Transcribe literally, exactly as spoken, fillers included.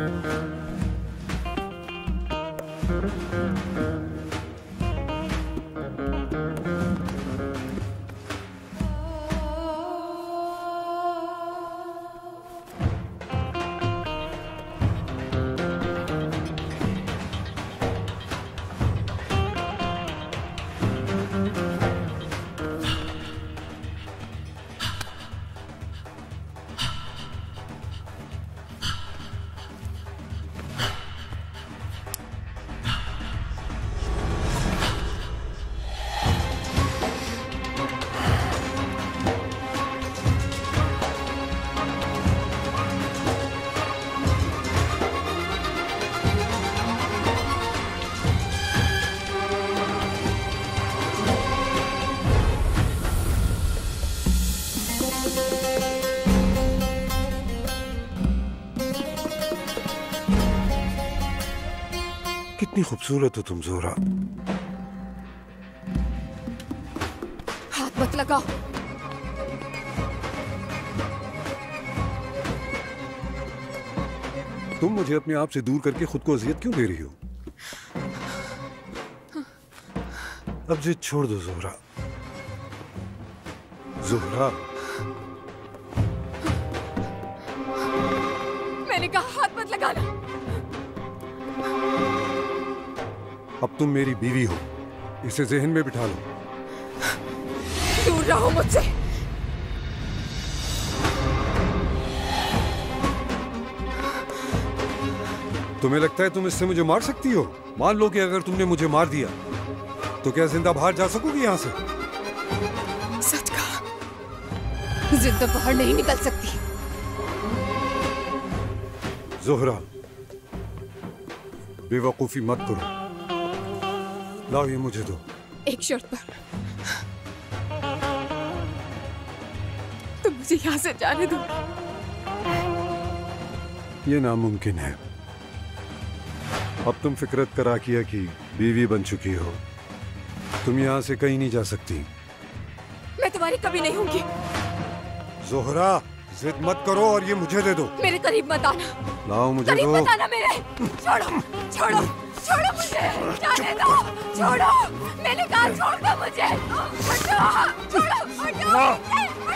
कितनी खूबसूरत हो तुम ज़ोहरा। हाथ मत लगाओ। तुम मुझे अपने आप से दूर करके खुद को अजियत क्यों दे रही हो? अब जिद छोड़ दो ज़ोहरा। ज़ोहरा, मैंने कहा हाथ मत लगाना। अब तुम मेरी बीवी हो, इसे ज़हन में बिठा लो। दूर रहो मुझसे। तुम्हें लगता है तुम इससे मुझे मार सकती हो? मान लो कि अगर तुमने मुझे मार दिया तो क्या जिंदा बाहर जा सकोगी यहां से? सच कहा, जिंदा बाहर नहीं निकल सकती। ज़ोहरा, बेवकूफी मत करो। लाओ ये मुझे दो। एक शर्त पर। तुम मुझे यहां से जाने दो। ये नामुमकिन है। अब तुम फिक्रत करा किया कि बीवी बन चुकी हो, तुम यहां से कहीं नहीं जा सकती। मैं तुम्हारी कभी नहीं होंगी। ज़ोहरा, जिद मत करो और ये मुझे दे दो। मेरे करीब मत आना। लाओ मुझे करीब दो। मत आना मेरे। छोड़ो, छोड़ो, छोड़ो मुझे। जाने दो। छोड़ो, मैंने कहा छोड़ दो मुझे। हटो, छोड़ो, हटो।